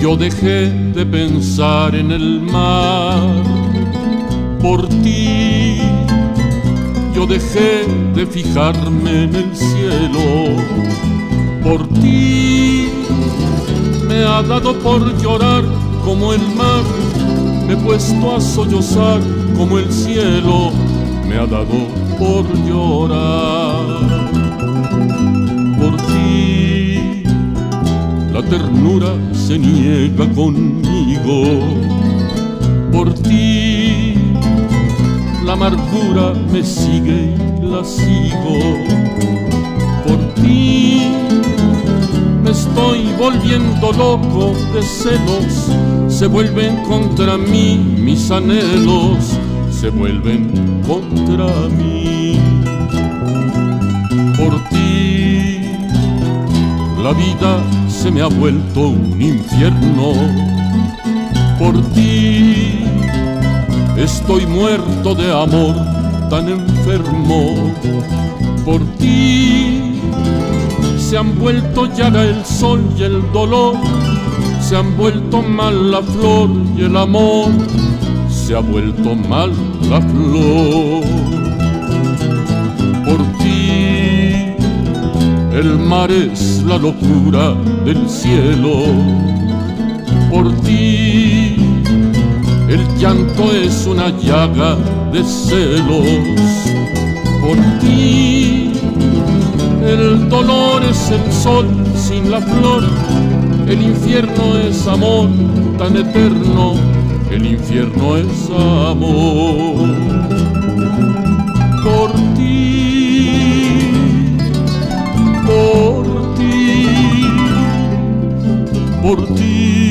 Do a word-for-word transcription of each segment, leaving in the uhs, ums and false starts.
Yo dejé de pensar en el mar por ti. Yo dejé de fijarme en el cielo por ti. Me ha dado por llorar como el mar, me he puesto a sollozar como el cielo. Me ha dado por llorar por ti. La ternura se niega conmigo por ti. La amargura me sigue y la sigo por ti. Me estoy volviendo loco de celos, se vuelven contra mí mis anhelos, se vuelven contra mí. Por ti la vida se me ha vuelto un infierno. Por ti estoy muerto de amor, tan enfermo. Por ti se han vuelto llaga el sol y el dolor, se han vuelto mal la flor y el amor, se ha vuelto mal la flor. Por ti el mar es la locura del cielo. Por ti el llanto es una llaga de celos. Por ti el dolor es el sol sin la flor. El infierno es amor tan eterno. El infierno es amor. Por ti, por ti, por ti.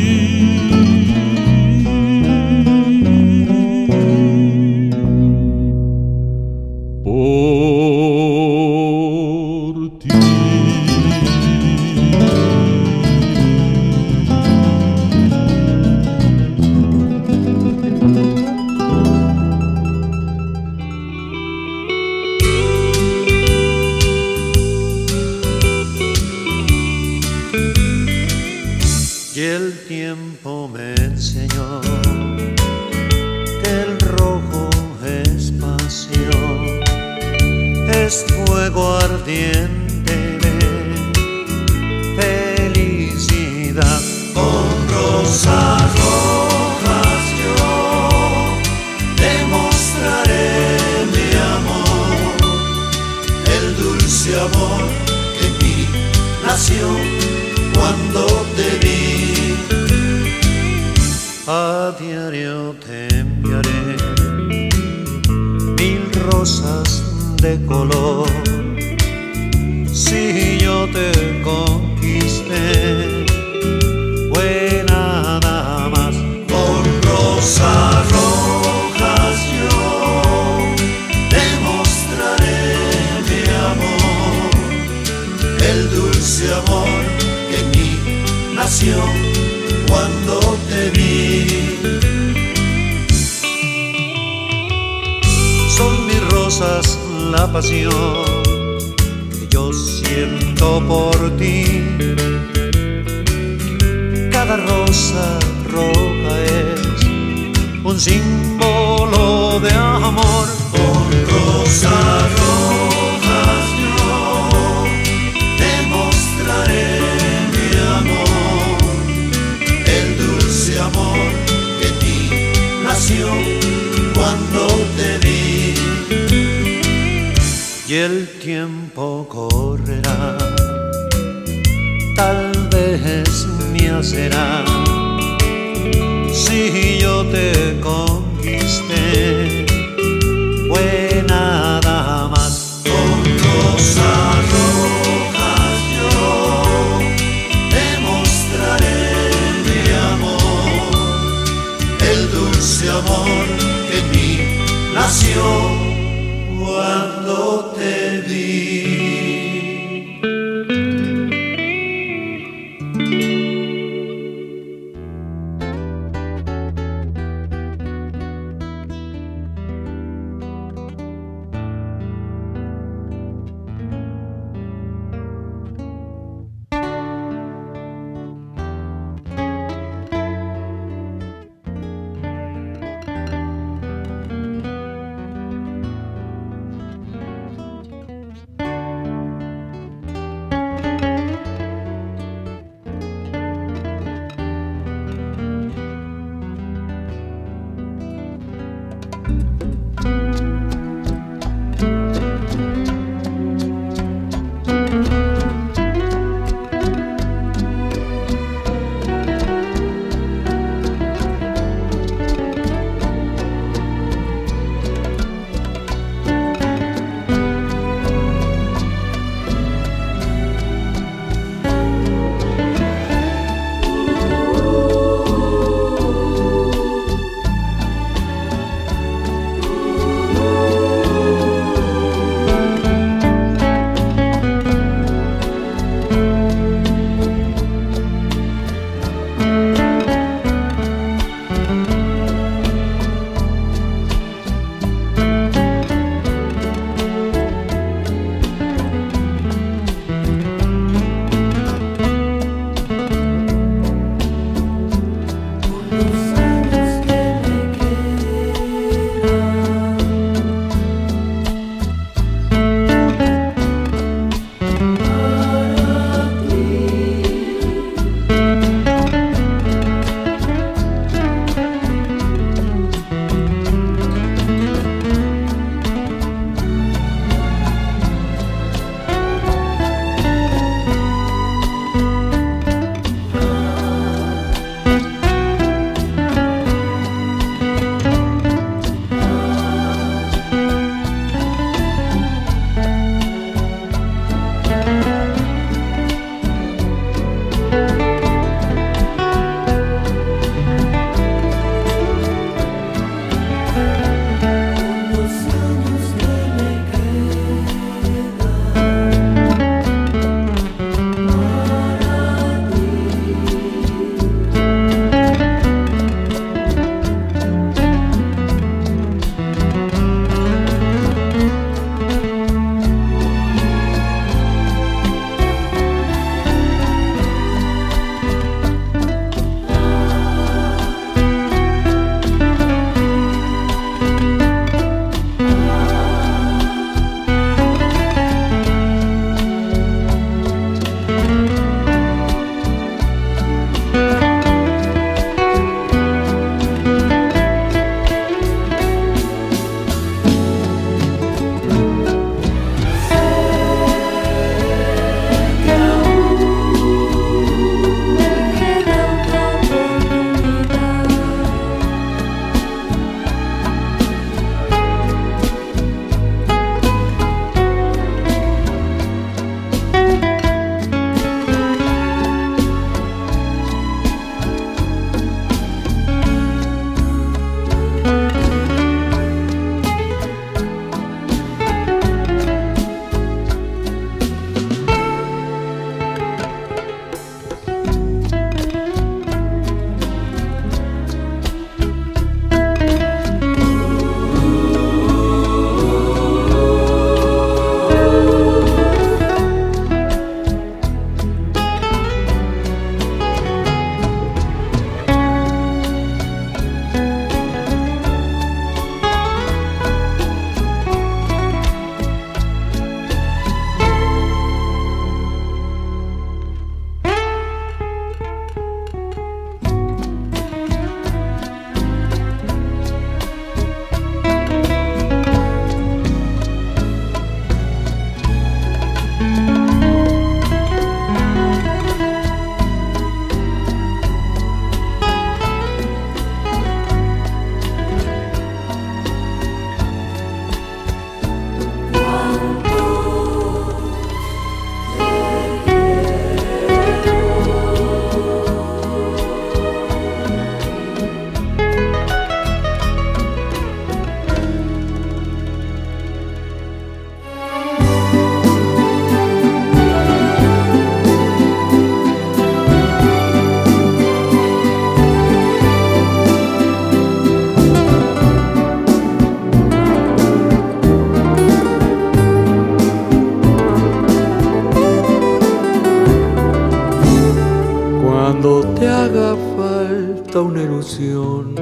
te haga falta una ilusión,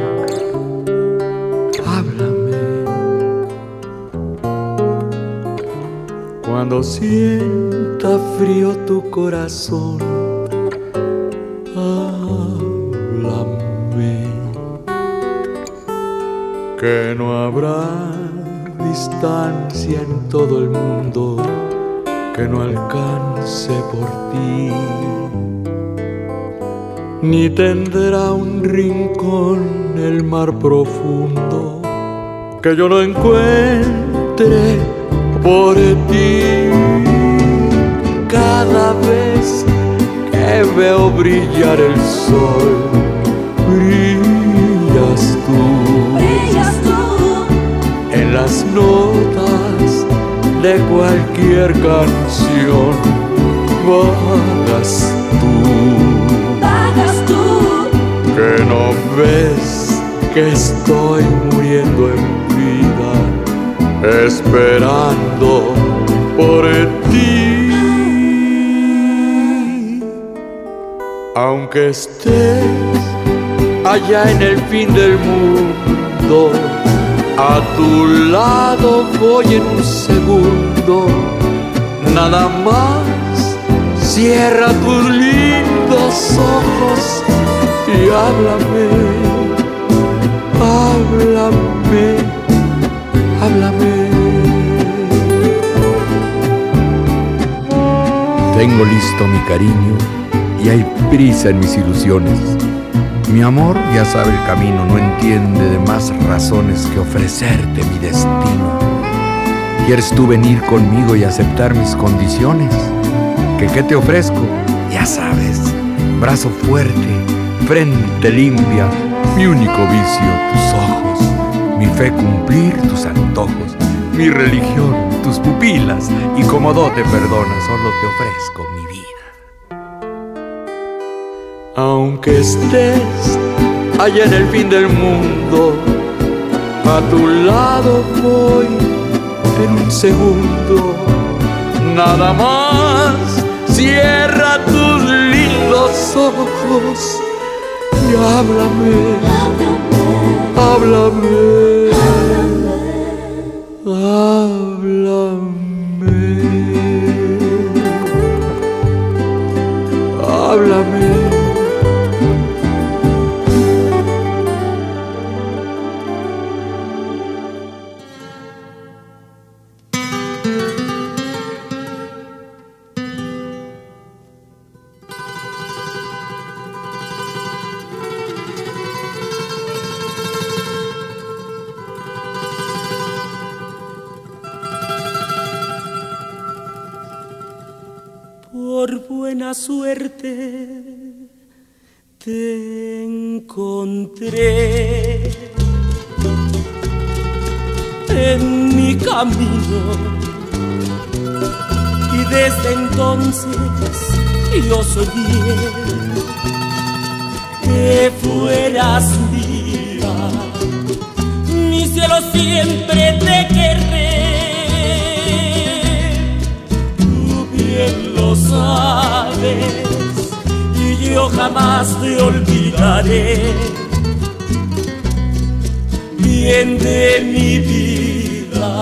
háblame. Cuando sienta frío tu corazón, háblame. Que no habrá distancia en todo el mundo que no alcance por ti, ni tendrá un rincón el mar profundo que yo no encuentre por ti. Cada vez que veo brillar el sol, brillas tú, brillas tú en las notas de cualquier canción. Vagas tú, vagas tú, que no ves que estoy muriendo en vida, esperando por ti. Aunque estés allá en el fin del mundo, a tu lado voy en un segundo. Nada más cierra tus lindos ojos y háblame, háblame, háblame. Tengo listo mi cariño y hay prisa en mis ilusiones. Mi amor ya sabe el camino, no entiende de más razones que ofrecerte mi destino. ¿Quieres tú venir conmigo y aceptar mis condiciones? ¿Que qué te ofrezco? Ya sabes, brazo fuerte, frente limpia, mi único vicio, tus ojos, mi fe cumplir tus antojos, mi religión, tus pupilas, y como dote perdona, solo te ofrezco mi vida. Aunque estés allá en el fin del mundo, a tu lado voy en un segundo. Nada más cierra tus lindos ojos y háblame, háblame, háblame, háblame. Por buena suerte te encontré en mi camino, y desde entonces yo soñé que fueras mía. Mi cielo siempre te querré, bien lo sabes, y yo jamás te olvidaré. Bien de mi vida,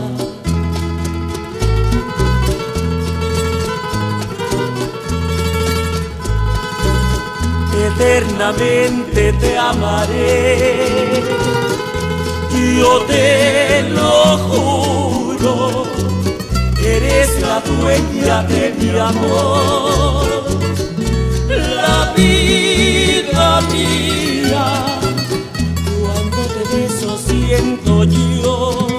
eternamente te amaré, yo te lo juro. Eres la dueña de mi amor, la vida mía. Cuando te beso siento yo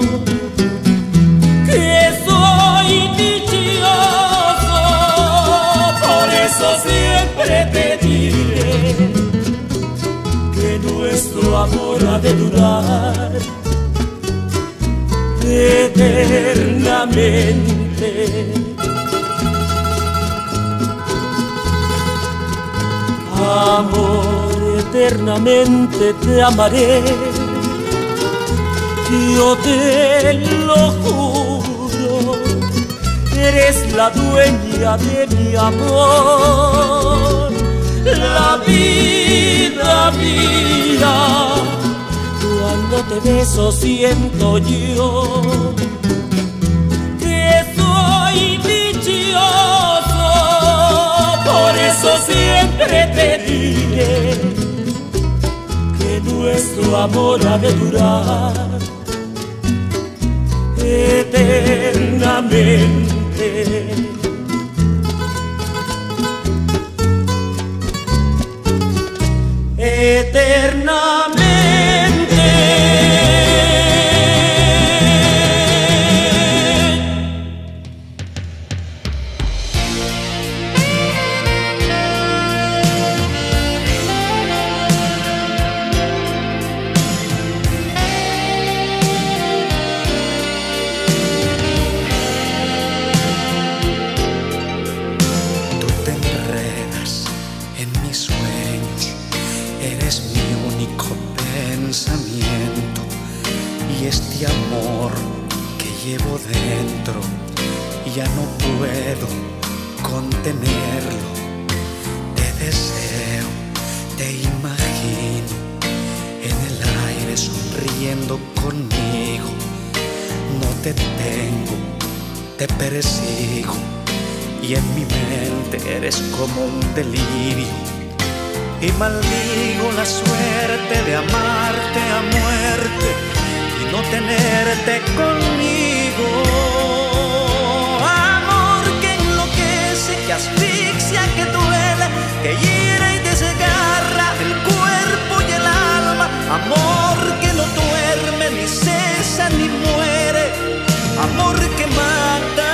que soy dichoso. Por eso siempre te diré que nuestro amor ha de durar eternamente. Amor, eternamente te amaré, yo te lo juro. Eres la dueña de mi amor, la vida mía. Cuando te beso siento yo que soy dichoso, por eso siempre te diré que nuestro amor ha de durar eternamente. Eternamente. Tú te enredas en mis sueños, eres mi único pensamiento, y este amor que llevo dentro ya no puedo contenerlo. Te deseo, te imagino en el aire sonriendo conmigo. No te tengo, te persigo, y en mi mente eres como un delirio. Y maldigo la suerte de amarte a muerte y no tenerte conmigo. Amor que enloquece, que asfixia, que duele, que hiere y desgarra el cuerpo y el alma. Amor que no duerme, ni cesa, ni muere. Amor que mata.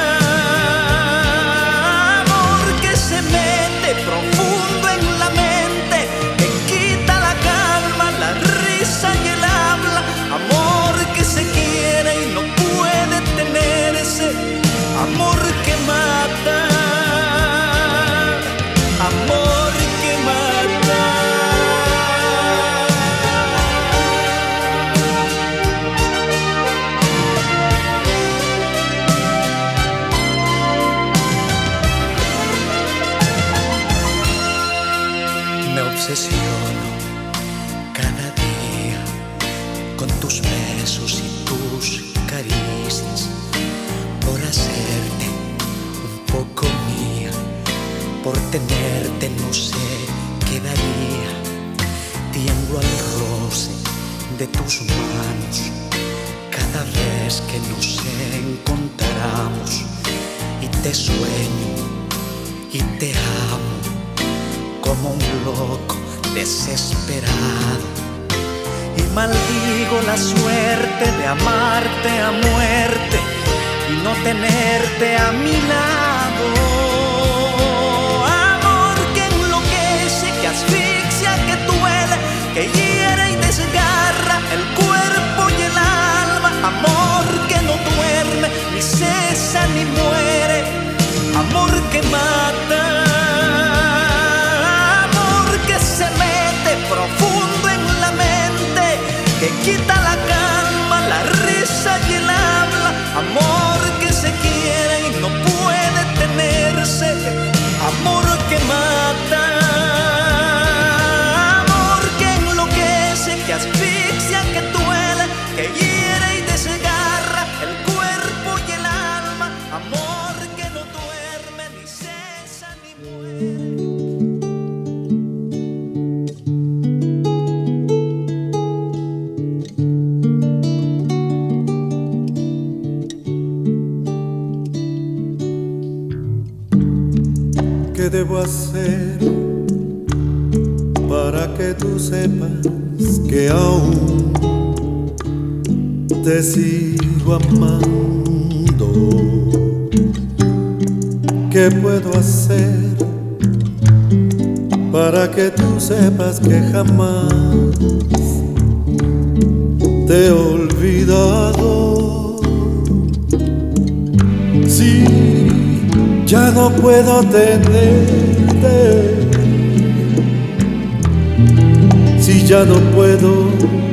Amor que se mete profundo en la mente, que quita la calma, la risa y el habla. Amor que se quiere y no puede tenerse. Amor que mata. Amor que mata. Me obsesiono cada día con tus besos y tus caricias, por hacerte un poco mía, por tenerte no sé qué daría. Tiemblo al roce de tus manos cada vez que nos encontramos, y te sueño y te amo como un loco desesperado. Y maldigo la suerte de amarte a muerte y no tenerte a mi lado. Amor que enloquece, que asfixia, que duele, que hiere y desgarra el cuerpo y el alma. Amor que no duerme, ni cesa, ni muere. Amor que mata. Profundo en la mente, que quita la calma, la risa y el habla. Amor que se quiere y no puede tenerse. Amor que mata. Amor que enloquece, que asfixia, que duele, que hiere y desgarra el cuerpo y el alma. Amor que no duerme, ni cesa, ni muere. ¿Qué debo hacer para que tú sepas que aún te sigo amando? ¿Qué puedo hacer para que tú sepas que jamás te he olvidado? Si ya no puedo tenerte, si ya no puedo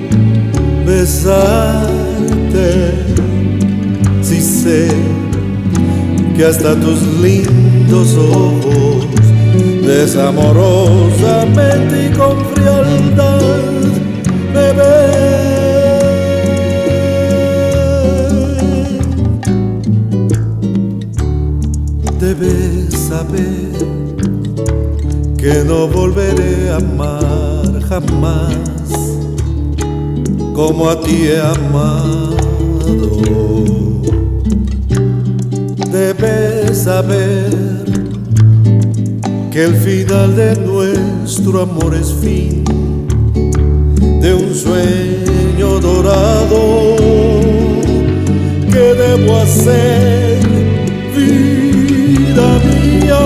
besarte, si sé que hasta tus lindos ojos desamorosamente y con frialdad me ves. Debes saber que no volveré a amar jamás como a ti he amado. Debes saber que el final de nuestro amor es fin de un sueño dorado. ¿Qué debo hacer, vida mía?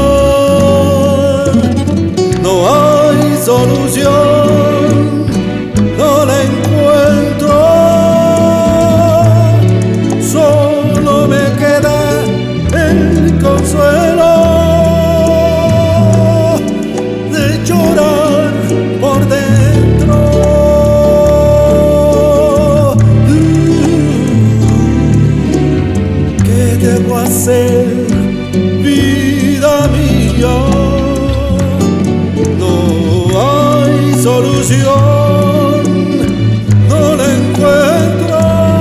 No hay solución, no la encuentro. Solo me queda el consuelo de llorar por dentro. ¿Qué debo hacer, vida mía? No hay solución, no la encuentro.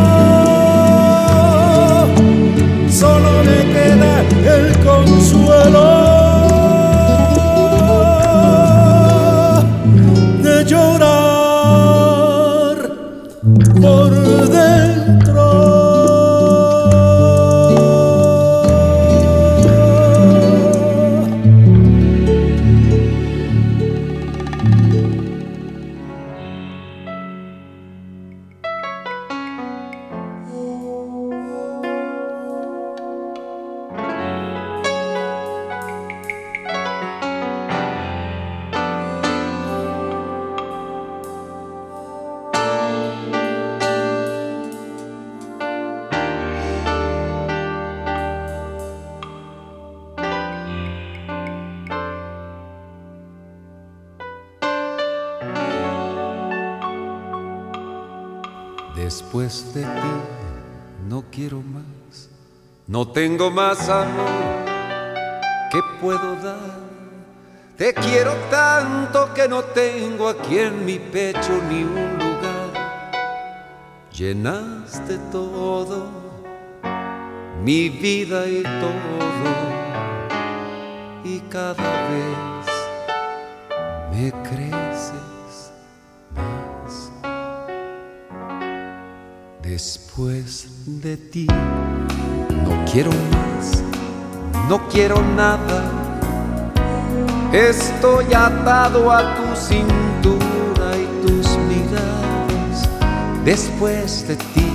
Solo me queda el consuelo de llorar por dentro. Después de ti no quiero más, no tengo más amor que puedo dar. Te quiero tanto que no tengo aquí en mi pecho ni un lugar. Llenaste todo, mi vida y todo, y cada vez me creces más. Después de ti no quiero más, no quiero nada. Estoy atado a tu cintura y tus miradas. Después de ti,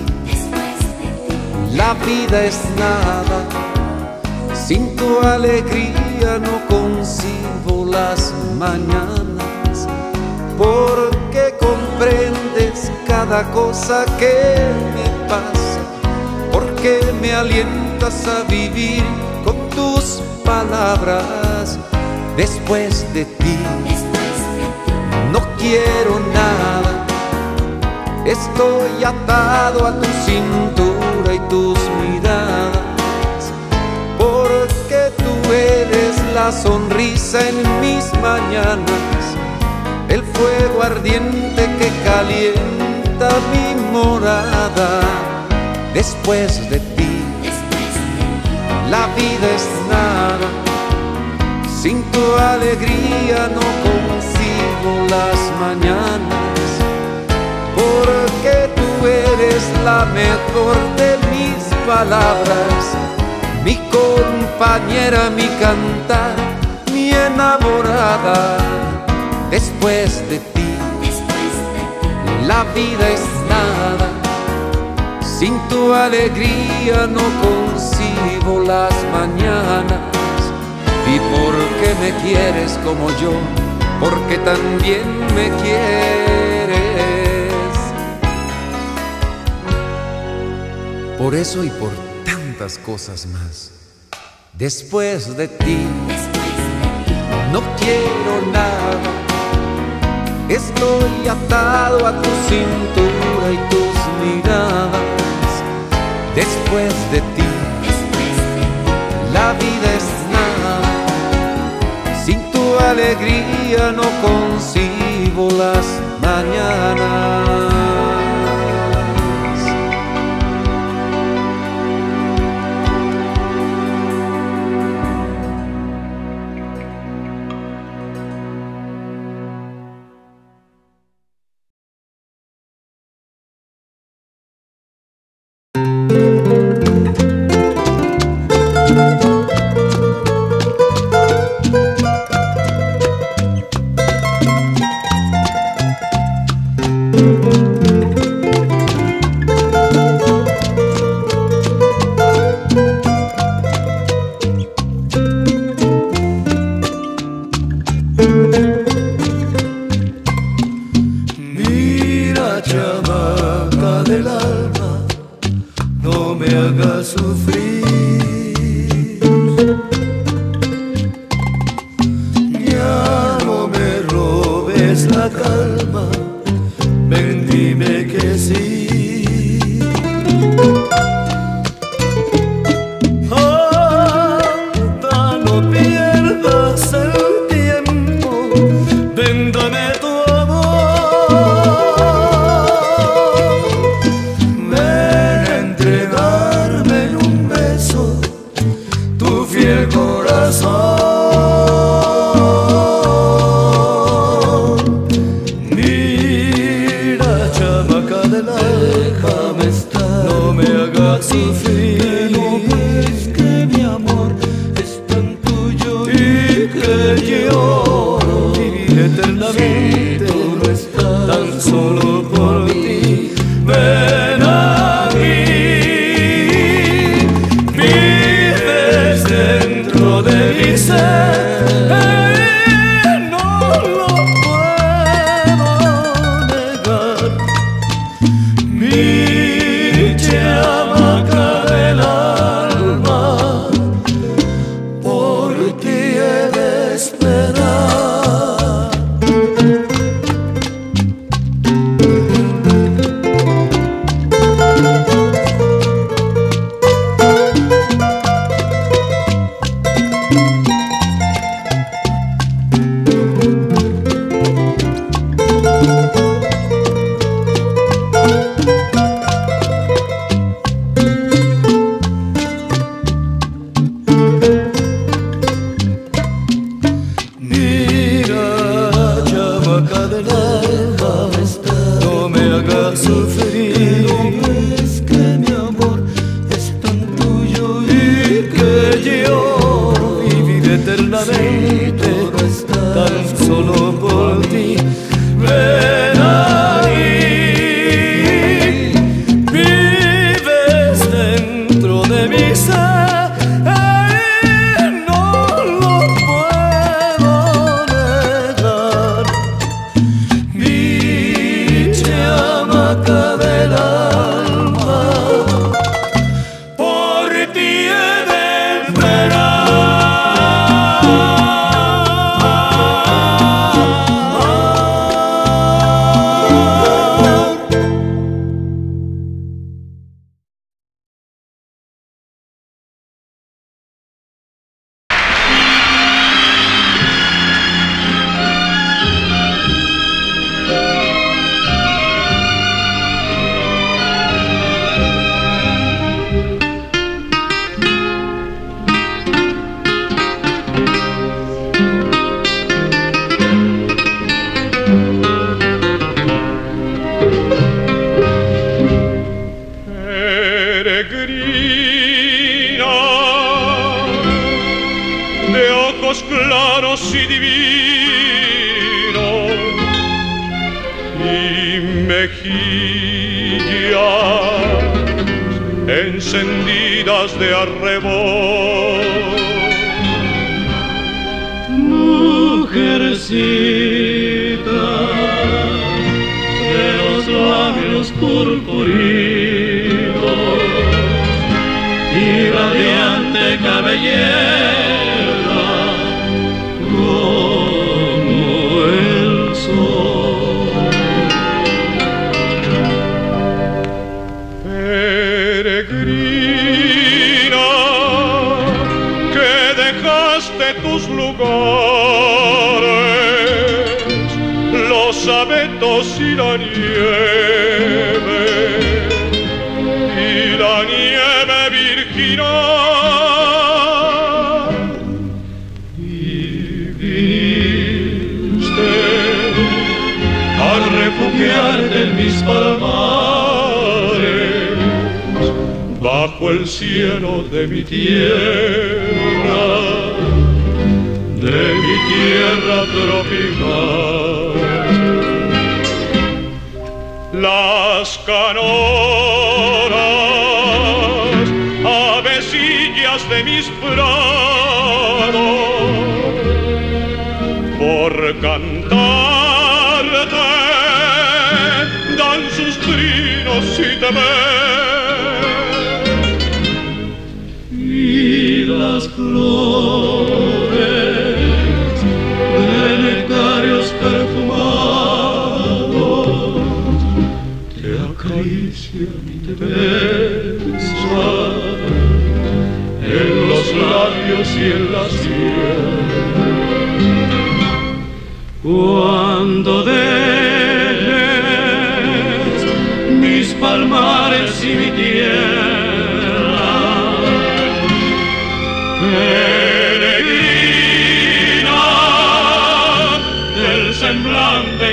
la vida es nada. Sin tu alegría no concibo las mañanas, porque comprendes cada cosa que me pasa, porque me alientas a vivir con tus palabras. Después de ti, no quiero nada. Estoy atado a tu cintura y tus miradas, porque tú eres la sonrisa en mis mañanas, el fuego ardiente que calienta mi morada. Después de ti, la vida es nada. Sin tu alegría no concibo las mañanas, porque tú eres la mejor de mis palabras, mi compañera, mi cantar, mi enamorada. Después de ti, la vida es nada. Sin tu alegría no concibo las mañanas. Y porque me quieres como yo, porque también me quieres. Por eso y por tantas cosas más, después de ti no quiero nada. Estoy atado a tu cintura y tus miradas. Después de ti, la vida es nada. Sin tu alegría no concibo las mañanas. Mira, chamaca del alma, no me hagas sufrir. Ya no me robes la calma, ven dime que sí. Anda, no pierdas el tiempo, ven dame tu corazón. Mira, chamaca del alma, no me hagas sufrir. No ves que mi amor es tan tuyo y que yo viviré eternamente. Si tú no estás, tan solo por ti. Ven aquí, vives dentro de mi ser, no lo puedo negar. Mi chamaca del alma, por ti he de esperar. Mira, chamaca del alma, no me hagas sufrir. No ves que mi amor es tan tuyo y que yo viviré eternamente, tan solo por ti. Ven ahí, vives dentro de mi ser, no lo puedo negar. Mi chamaca del alma, por ti he de esperar. Peregrina, de ojos claros y divinos, y mejillas encendidas de arrebol. Mujercita de los labios purpurinos y radiante cabellera como el sol. Peregrina, que dejaste tus lugares los abetos y la nieve, y la nieve virginal. Y viniste a refugiarte en mis palmares, bajo el cielo de mi tierra, de mi tierra tropical. Las canoras, avecillas de mis prados, por cantarte dan sus trinos y te ven. Y las flores de nectarios perfumados te acarician y te besan en los labios y en la sien. Cuando dejes mis palmares y mi tierra, peregrina del semblante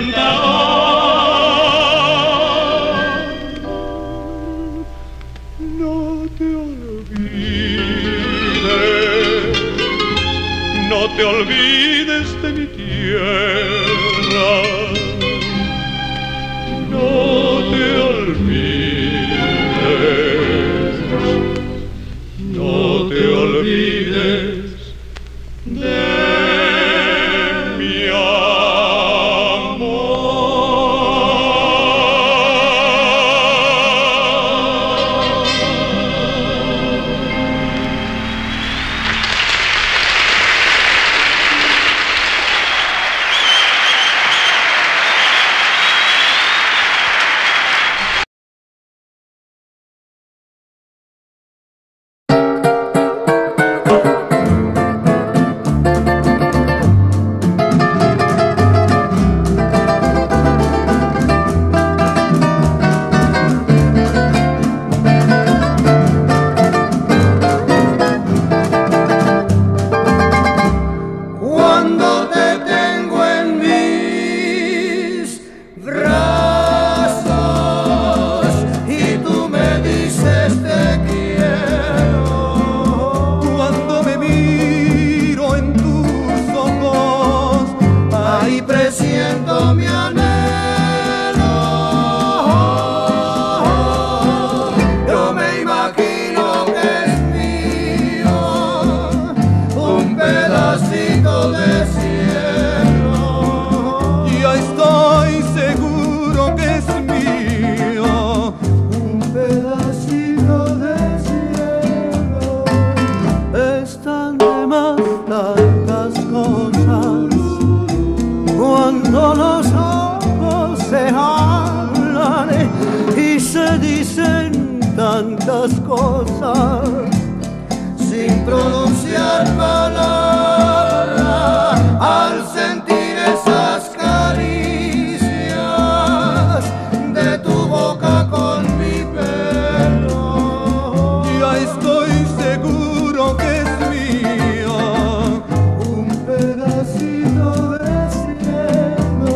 encantador, no te olvides, no te olvides de mi tierra, no te olvides, no te olvides de mi amor. Tantas cosas sin pronunciar palabra, al sentir esas caricias de tu boca con mi pelo. Ya estoy seguro que es mío un pedacito de cielo.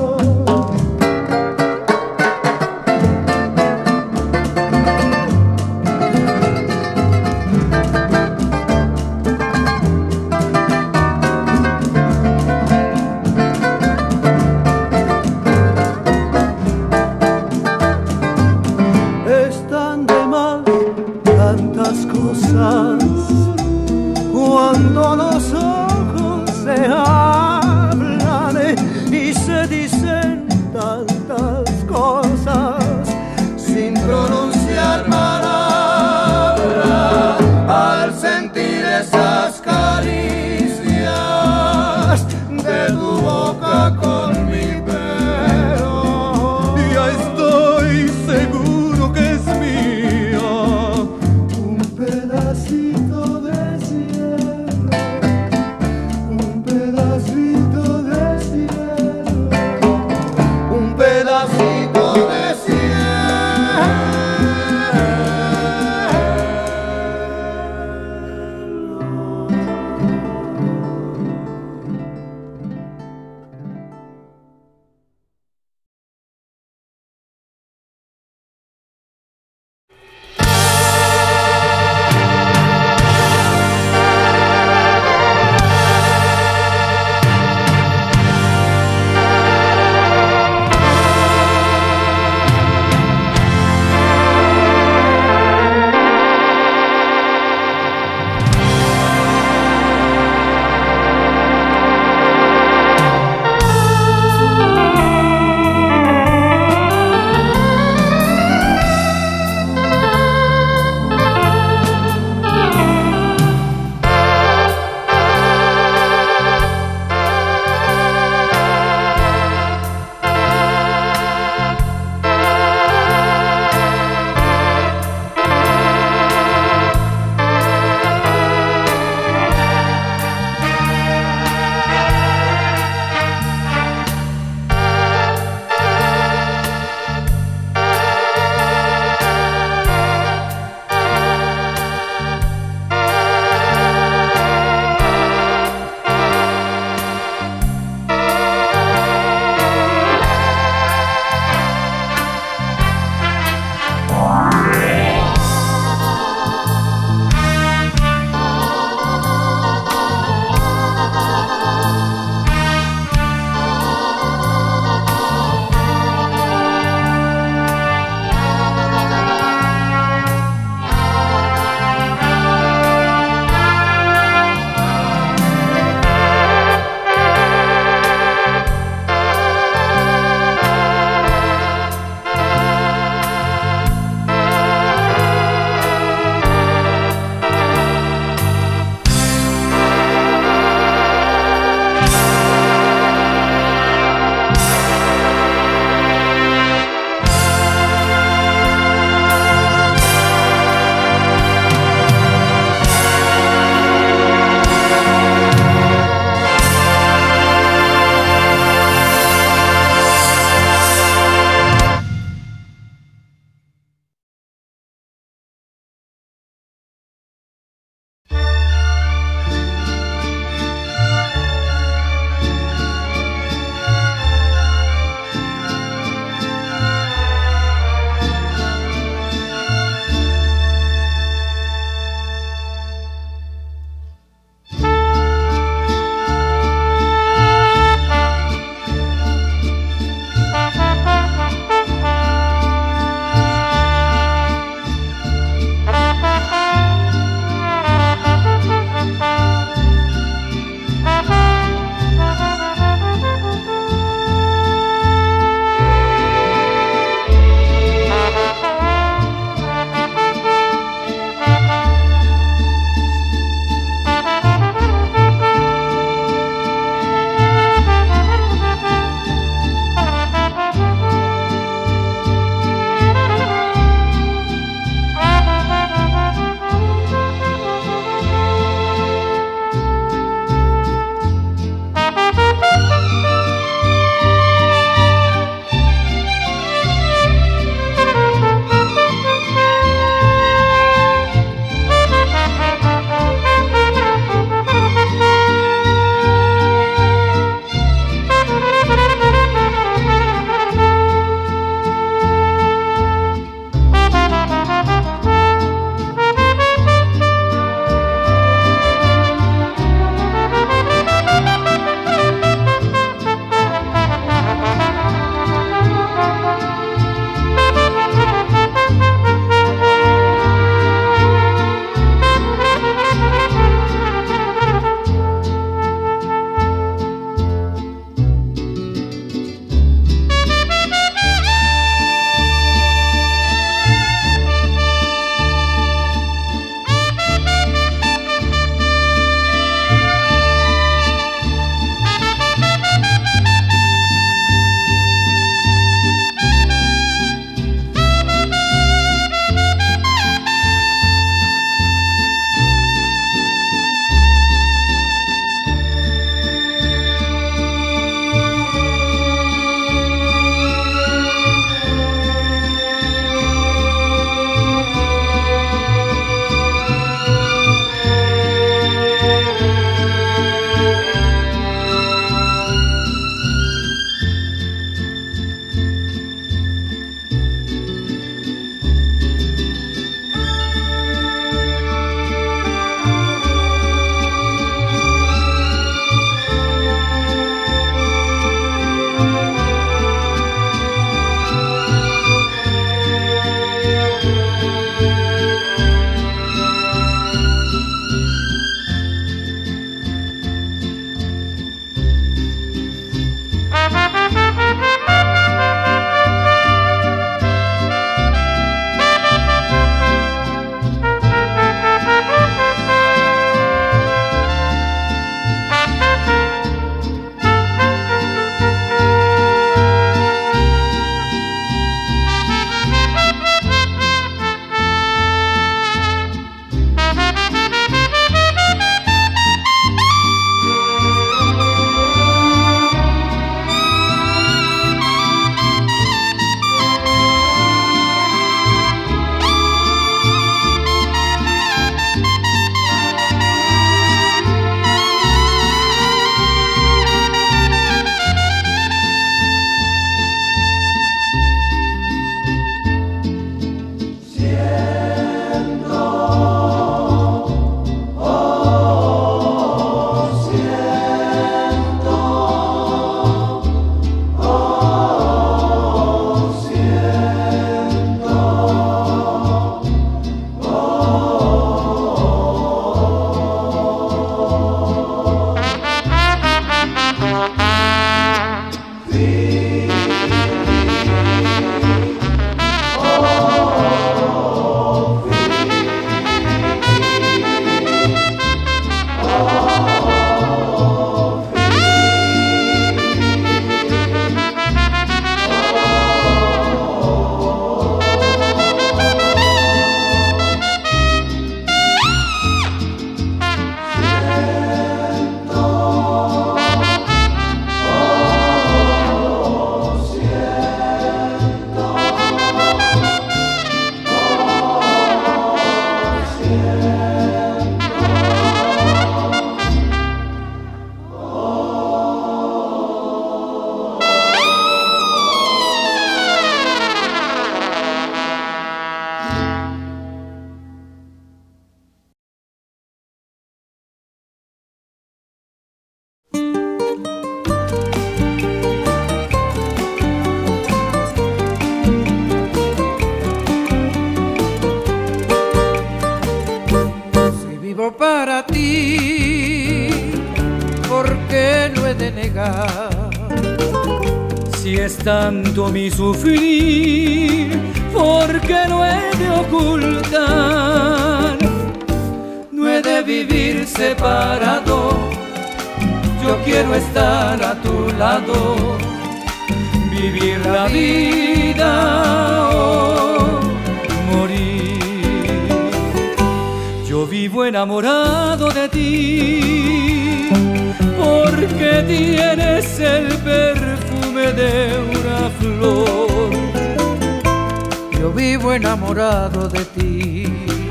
es tanto mi sufrir, porque no he de ocultar, no he de vivir separado. Yo quiero estar a tu lado, vivir la vida o morir. Yo vivo enamorado de ti, porque tienes el perfume de una flor. Yo vivo enamorado de ti,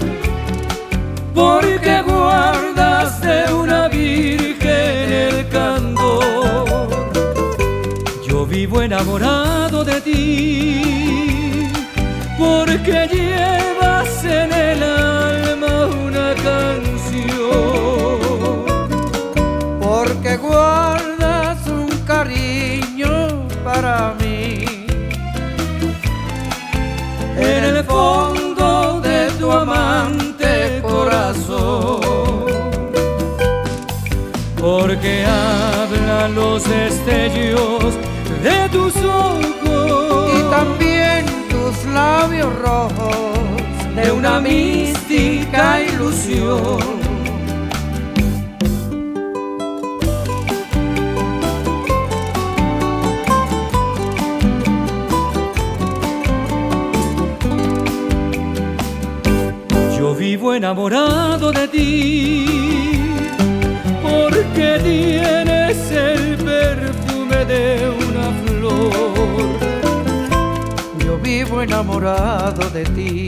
porque guardas de una virgen el candor. Yo vivo enamorado de ti, porque llevas en el alma una canción, porque guardas un cariño para mí en el fondo de tu amante corazón, porque hablan los destellos de tus ojos y también tus labios rojos de una mística ilusión. Yo vivo enamorado de ti, porque tienes el perfume de una flor. Yo vivo enamorado de ti,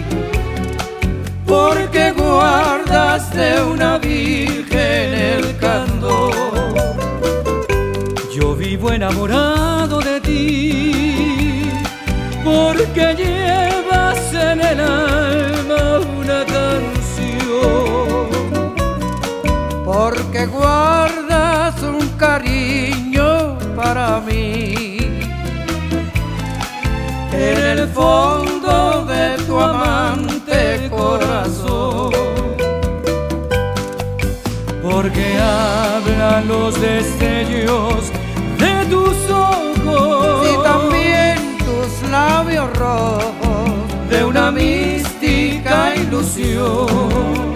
porque guardas de una virgen el candor. Yo vivo enamorado de ti, porque llevas en el alma una canción, porque guardas un cariño para mí en el fondo de tu amante corazón, porque hablan los destellos de tus ojos y también tus labios rojos de una mística ilusión.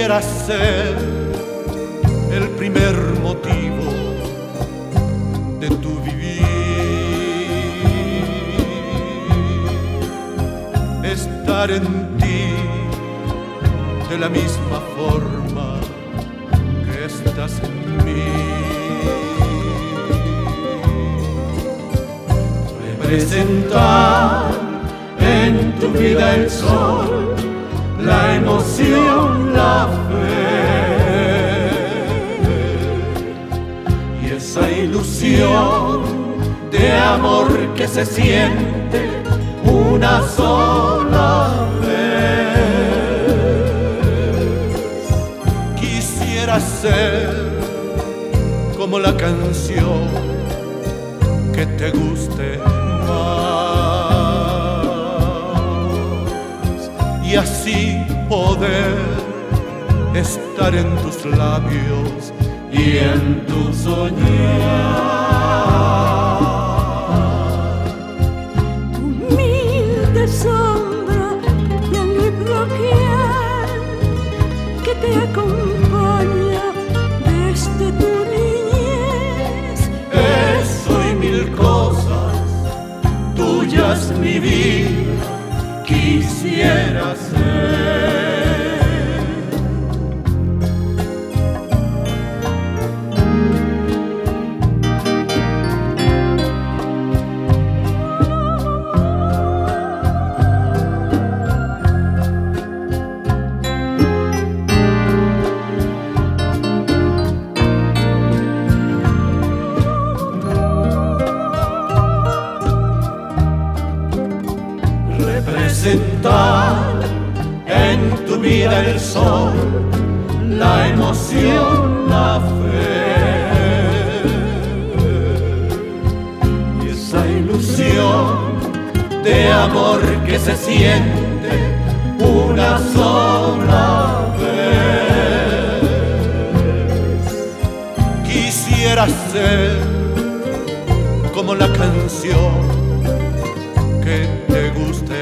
Quisiera ser el primer motivo de tu vivir, estar en ti de la misma forma que estás en mí, representar en tu vida el sol, la emoción, la fe y esa ilusión de amor que se siente una sola vez. Quisiera ser como la canción que te guste más y así poder estar en tus labios y en tu soñar. Tu humilde sombra y el libro que te acompaña desde tu niñez. Eso y mil cosas tuyas, mi vida, quisiera ser. Representar en tu vida el sol, la emoción, la fe y esa ilusión de amor que se siente una sola vez. Quisiera ser como la canción que te guste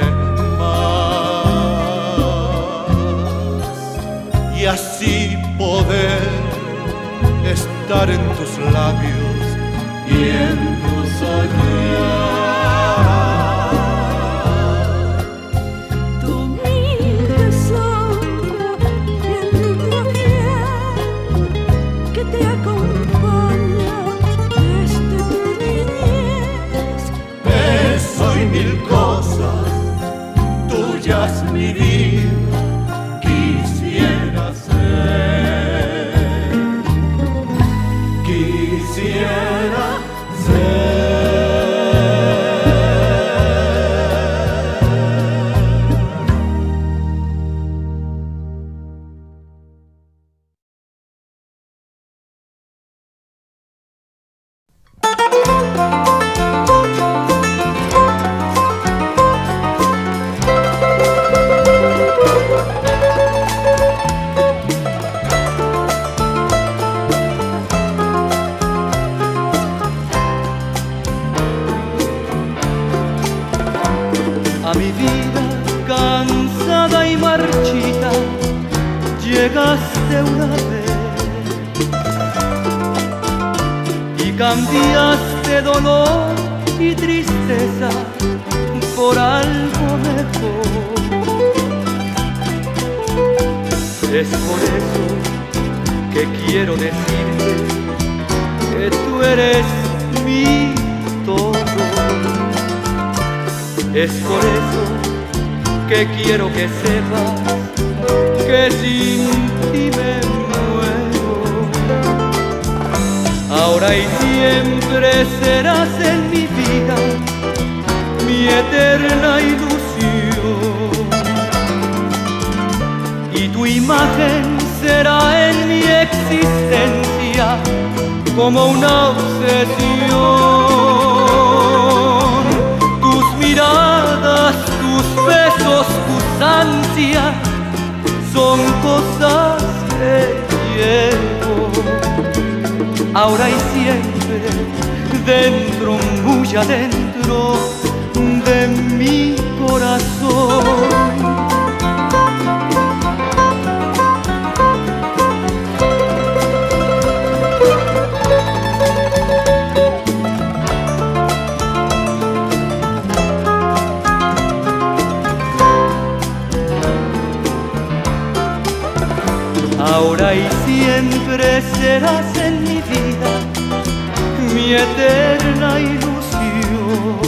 más y así poder estar en tus labios y en tu soñar. Tu humilde sombra y el libro que te acompaña desde tu niñez. Eso y mil cosas tuyas, mi vida, quisiera ser. Quisiera a mi vida cansada y marchita llegaste una vez y cambiaste dolor y tristeza por algo mejor. Es por eso que quiero decirte que tú eres mi todo. Es por eso que quiero que sepas que sin ti me muero. Ahora y siempre serás en mi vida mi eterna ilusión y tu imagen será en mi existencia como una obsesión. Tus miradas, tus besos, tus ansias son cosas que llevo ahora y siempre dentro, muy adentro de mi corazón. ahora y siempre serás en mi vida mi eterna ilusión,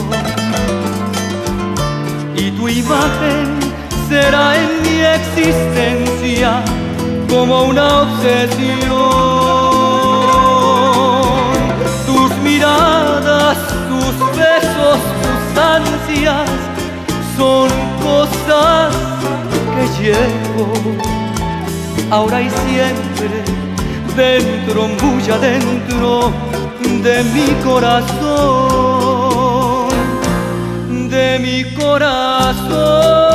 y tu imagen será en mi existencia como una obsesión. Tus miradas, tus besos, tus ansias son cosas que llevo ahora y siempre dentro, muy adentro de mi corazón, de mi corazón.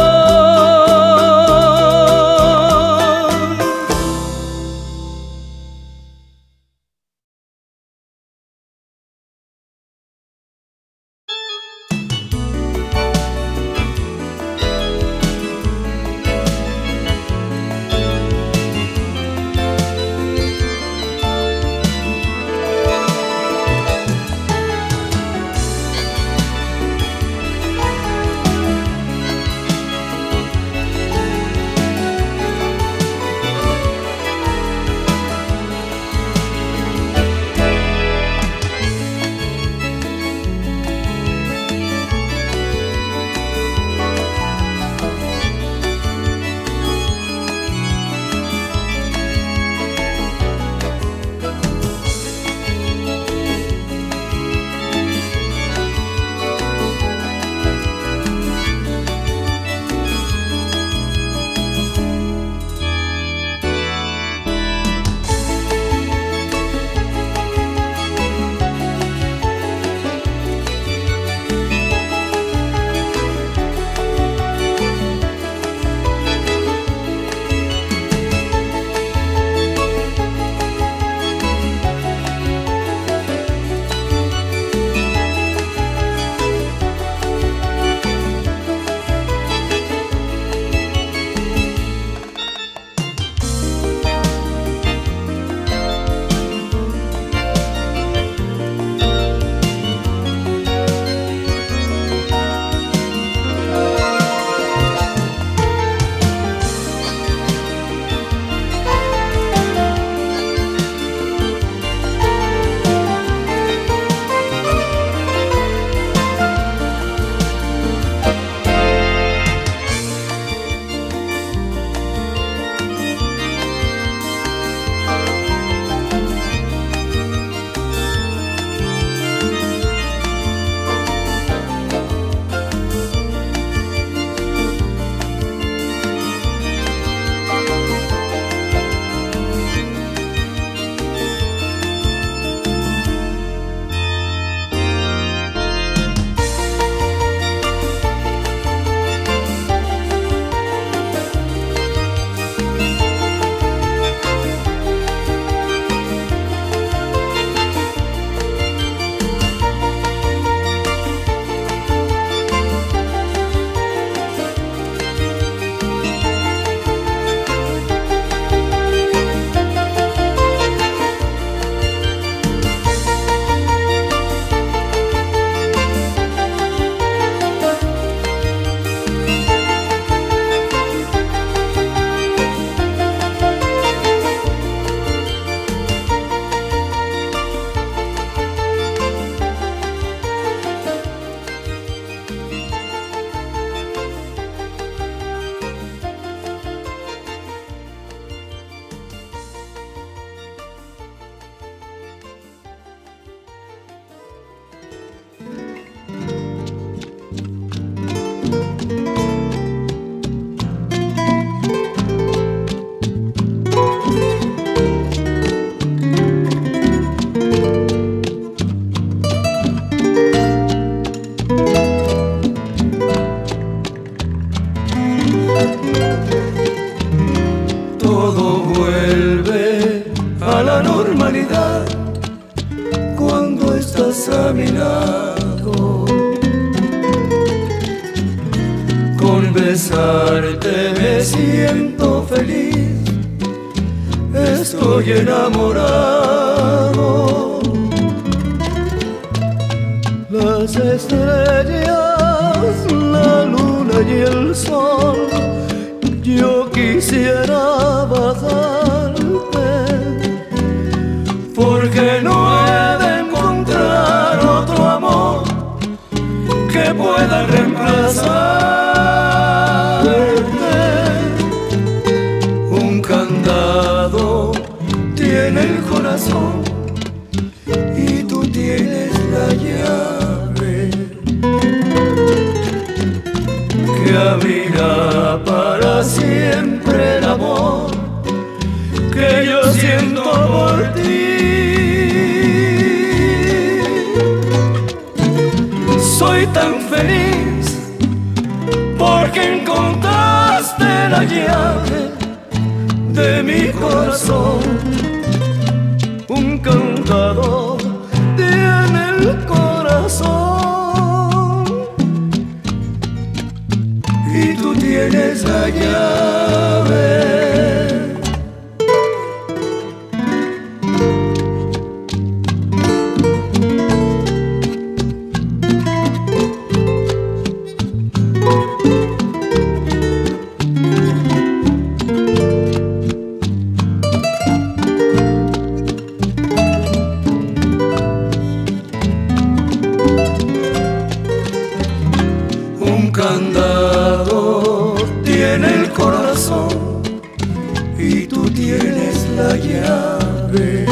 a mi lado. Con besarte me siento feliz, estoy enamorado. Las estrellas, la luna y el sol, yo quisiera bajar que pueda reemplazarte. Un candado tiene el corazón y tú tienes la llave que abrirá para siempre el amor que yo siento por ti. Soy tan feliz porque encontraste la llave de mi corazón. Un candado tiene el corazón y tú tienes la llave. Candado tiene el corazón y tú tienes la llave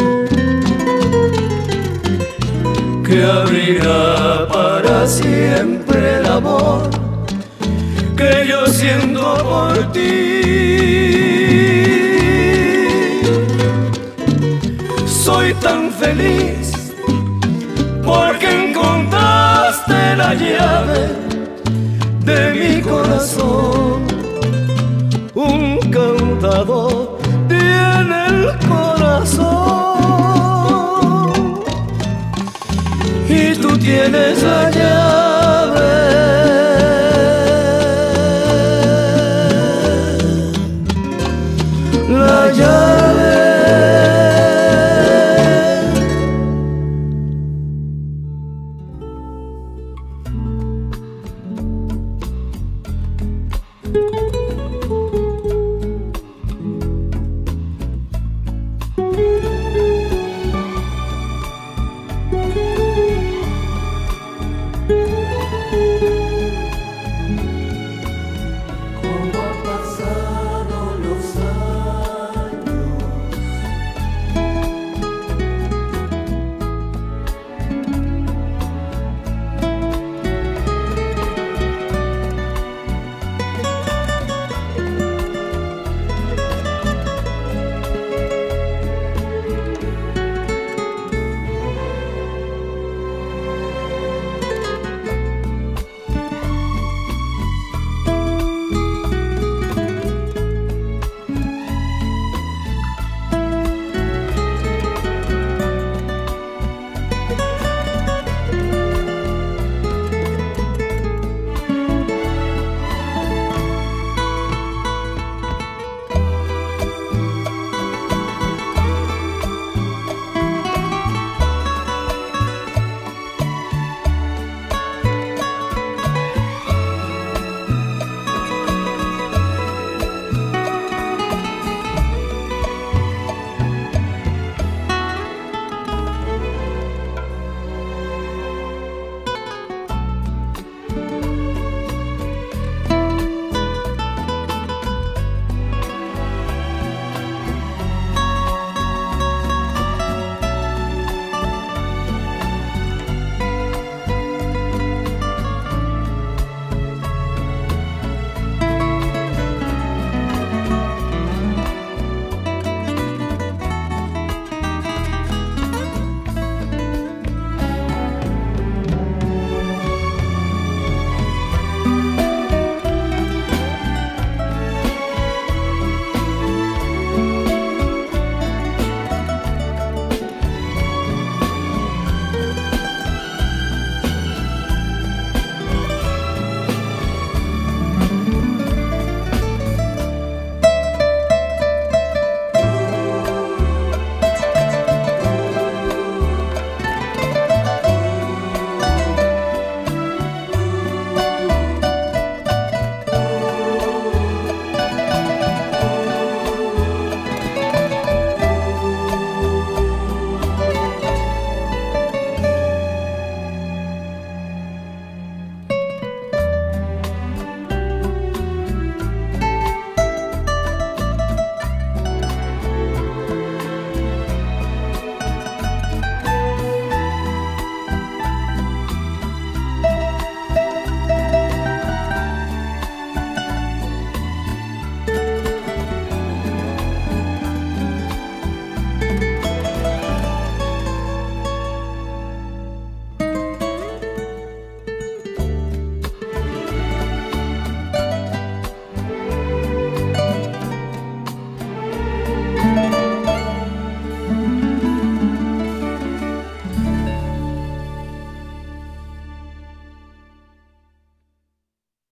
que abrirá para siempre el amor que yo siento por ti. Soy tan feliz porque encontraste la llave de mi corazón. Un candado tiene el corazón y tú tienes la llave.